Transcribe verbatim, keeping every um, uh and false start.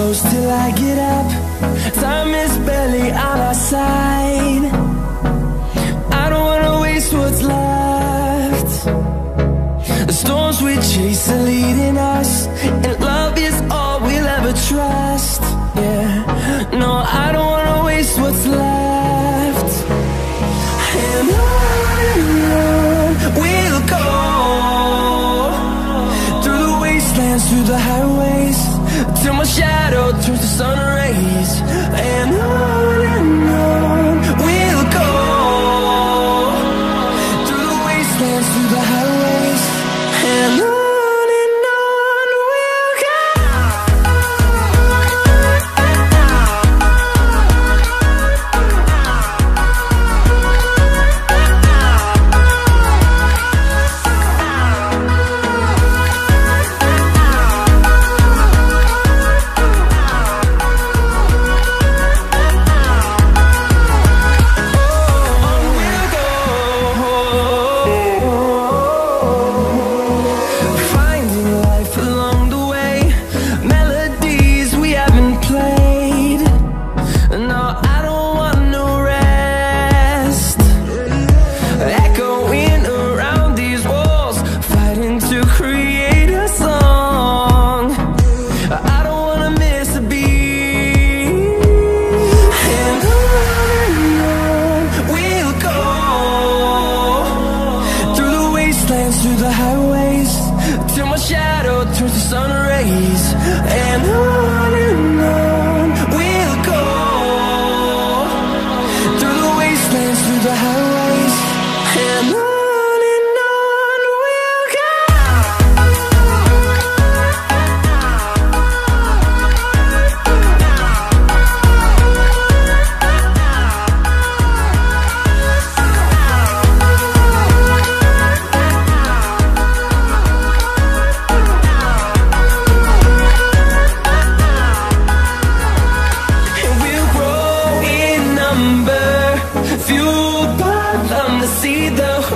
close till I get up. Time is barely on our side. I don't wanna waste what's left. The storms we chase are leading us, and love is all we'll ever trust. Yeah, no, I don't wanna waste what's left. And on we'll go, through the wastelands, through the highways, till my shadow turns to sun rays. And on and on we'll go, through the wastelands, through the highways, and on. Through the highways, till my shadow turns to sun rays. And on and on we'll go, through the wastelands, through the highways, and on. Fueled by them to see the